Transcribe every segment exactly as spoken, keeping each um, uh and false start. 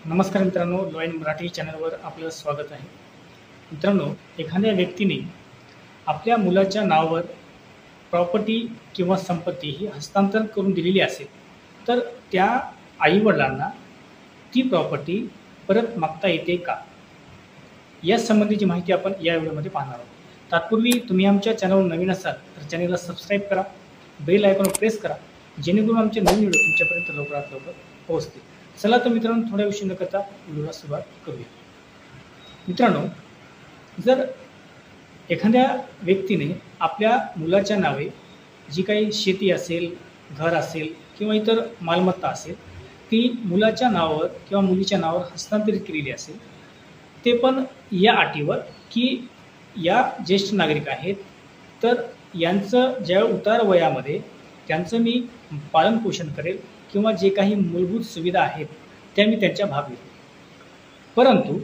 नमस्कार मित्रांनो, law in Marathi चॅनलवर आपलं स्वागत आहे. मित्रांनो, एखाद्या व्यक्तीने आपल्या मुलाच्या नावावर प्रॉपर्टी किंवा संपत्ती ही हस्तांतरण करून दिलेली असेल तर त्या आईवडिलांना ती प्रॉपर्टी परत मागता येते का, या संबंधीची माहिती आपण या व्हिडिओमध्ये पाहणार आहोत. तत्पूर्वी तुम्ही आमच्या चॅनलवर नवीन असाल तर चॅनलला सबस्क्राईब करा, बेल आयकॉनवर प्रेस करा, जेणेकरून आमचे नवीन व्हिडिओ तुमच्यापर्यंत लवकरात लवकर पोहोचतील. चला तर मित्रांनो, थोड्या विषय न करता व्हिडिओला सुरुवात करूया. मित्रांनो, जर एखाद्या व्यक्तीने आपल्या मुलाच्या नावे जी काही शेती असेल, घर असेल किंवा इतर मालमत्ता असेल ती मुलाच्या नावावर किंवा मुलीच्या नावावर हस्तांतरित केलेली असेल, ते पण या अटीवर की या ज्येष्ठ नागरिक आहेत तर यांचं ज्या उतार वयामध्ये त्यांचं मी पालनपोषण करेल किंवा जे काही मूलभूत सुविधा आहेत त्या मी त्यांच्या भागवेल. परंतु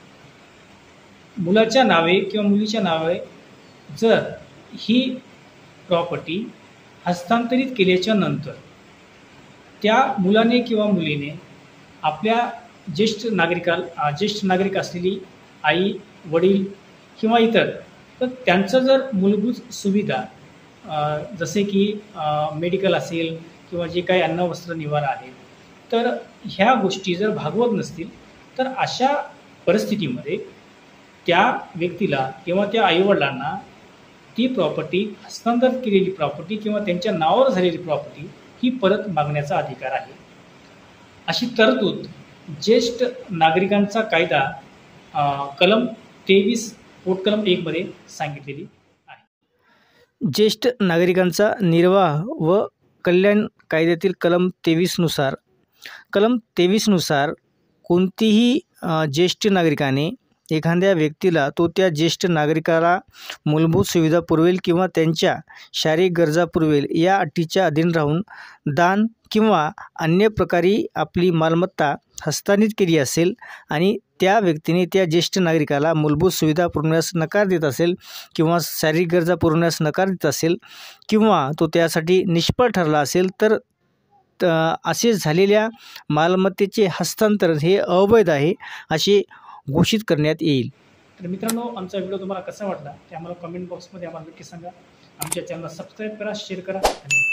मुलाच्या नावे किंवा मुलीच्या नावे जर ही प्रॉपर्टी हस्तांतरित केल्याच्या नंतर त्या मुलाने किंवा मुलीने आपल्या ज्येष्ठ नागरिकाला ज्येष्ठ नागरिक असलेली आई, वडील किंवा इतर तर त्यांचं जर मूलभूत सुविधा जसे की मेडिकल असेल किंवा जे काही अन्न वस्त्र निवारा आहे तर ह्या गोष्टी जर भागवत नसतील तर अशा परिस्थितीमध्ये त्या व्यक्तीला किंवा त्या आईवडिलांना ती प्रॉपर्टी हस्तांतरित केलेली प्रॉपर्टी किंवा त्यांच्या नावावर झालेली प्रॉपर्टी ही परत मागण्याचा अधिकार आहे. अशी तरतूद ज्येष्ठ नागरिकांचा कायदा कलम तेवीस पोटकलम एक मध्ये सांगितलेली आहे. ज्येष्ठ नागरिकांचा निर्वाह व कल्याण कायद्यातील कलम तेवीसनुसार कलम तेवीसनुसार कोणतीही ज्येष्ठ नागरिकाने एखाद्या व्यक्तीला तो त्या ज्येष्ठ नागरिकाला मूलभूत सुविधा पुरवेल किंवा त्यांच्या शारीरिक गरजा पुरवेल या अटीच्या अधीन राहून दान किंवा अन्य प्रकारे आपली मालमत्ता हस्तांतरित केली असेल आणि त्या व्यक्तीने त्या ज्येष्ठ नागरिकाला मूलभूत सुविधा पुरवण्यास नकार देत असेल किंवा शारीरिक गरजा पुरवण्यास नकार देत असेल किंवा तो त्यासाठी निष्फळ ठरला असेल तर असे झालेल्या मालमत्तेचे हस्तांतरण हे अवैध आहे असे घोषित करण्यात येईल. तर मित्रांनो, आमचा व्हिडिओ तुम्हाला कसा वाटला ते आम्हाला कमेंट बॉक्समध्ये आम्हाला नक्की सांगा. आमच्या चॅनलला सबस्क्राईब करा, शेअर करा. धन्यवाद.